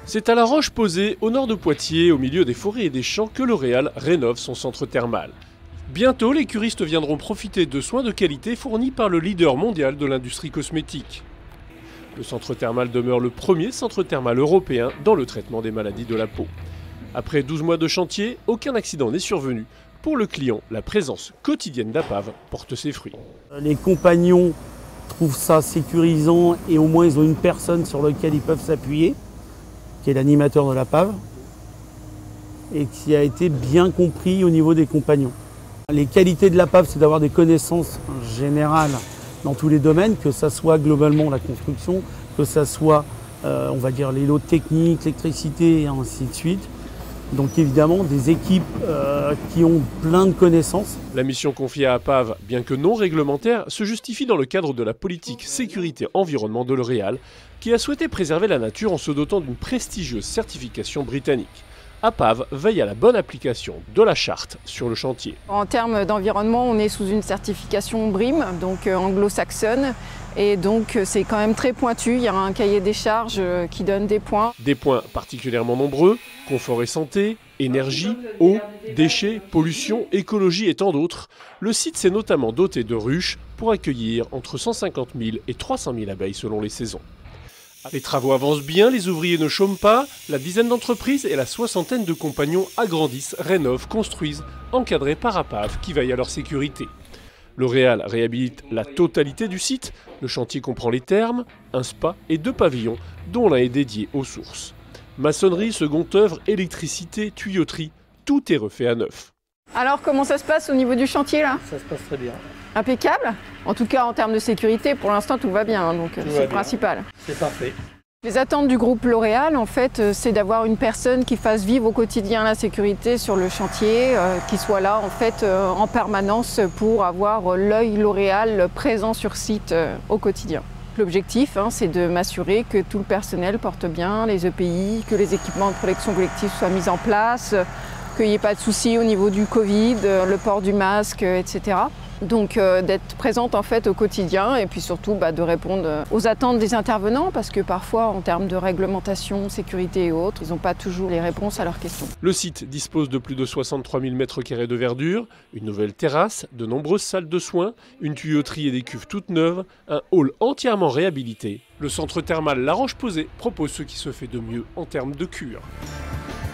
C'est à La Roche-Posay, au nord de Poitiers, au milieu des forêts et des champs, que L'Oréal rénove son centre thermal. Bientôt, les curistes viendront profiter de soins de qualité fournis par le leader mondial de l'industrie cosmétique. Le centre thermal demeure le premier centre thermal européen dans le traitement des maladies de la peau. Après 12 mois de chantier, aucun accident n'est survenu. Pour le client, la présence quotidienne d'APAV porte ses fruits. Les compagnons trouvent ça sécurisant et au moins ils ont une personne sur laquelle ils peuvent s'appuyer, qui est l'animateur de l'APAV, et qui a été bien compris au niveau des compagnons. Les qualités de l'APAV, c'est d'avoir des connaissances générales dans tous les domaines, que ça soit globalement la construction, que ça soit on va dire les lots techniques, l'électricité et ainsi de suite. Donc évidemment des équipes qui ont plein de connaissances. La mission confiée à APAV, bien que non réglementaire, se justifie dans le cadre de la politique sécurité-environnement de L'Oréal, qui a souhaité préserver la nature en se dotant d'une prestigieuse certification britannique. APAV veille à la bonne application de la charte sur le chantier. En termes d'environnement, on est sous une certification BREEAM, donc anglo-saxonne, et donc c'est quand même très pointu. Il y a un cahier des charges qui donne des points. Des points particulièrement nombreux: confort et santé, énergie, eau, déchets, pollution, écologie et tant d'autres. Le site s'est notamment doté de ruches pour accueillir entre 150 000 et 300 000 abeilles selon les saisons. Les travaux avancent bien, les ouvriers ne chôment pas, la dizaine d'entreprises et la soixantaine de compagnons agrandissent, rénovent, construisent, encadrés par APAV qui veille à leur sécurité. L'Oréal réhabilite la totalité du site. Le chantier comprend les thermes, un spa et 2 pavillons, dont l'un est dédié aux sources. Maçonnerie, seconde œuvre, électricité, tuyauterie, tout est refait à neuf. Alors comment ça se passe au niveau du chantier là? Ça se passe très bien. Impeccable. En tout cas en termes de sécurité, pour l'instant tout va bien, donc c'est le principal. C'est parfait. Les attentes du groupe L'Oréal, en fait, c'est d'avoir une personne qui fasse vivre au quotidien la sécurité sur le chantier, qui soit là en fait en permanence pour avoir l'œil L'Oréal présent sur site au quotidien. L'objectif, c'est de m'assurer que tout le personnel porte bien les EPI, que les équipements de protection collective soient mis en place, qu'il n'y ait pas de soucis au niveau du Covid, le port du masque, etc. Donc d'être présente en fait au quotidien et puis surtout de répondre aux attentes des intervenants parce que parfois en termes de réglementation, sécurité et autres, ils n'ont pas toujours les réponses à leurs questions. Le site dispose de plus de 63 000 m² de verdure, une nouvelle terrasse, de nombreuses salles de soins, une tuyauterie et des cuves toutes neuves, un hall entièrement réhabilité. Le centre thermal La Roche-Posay propose ce qui se fait de mieux en termes de cure.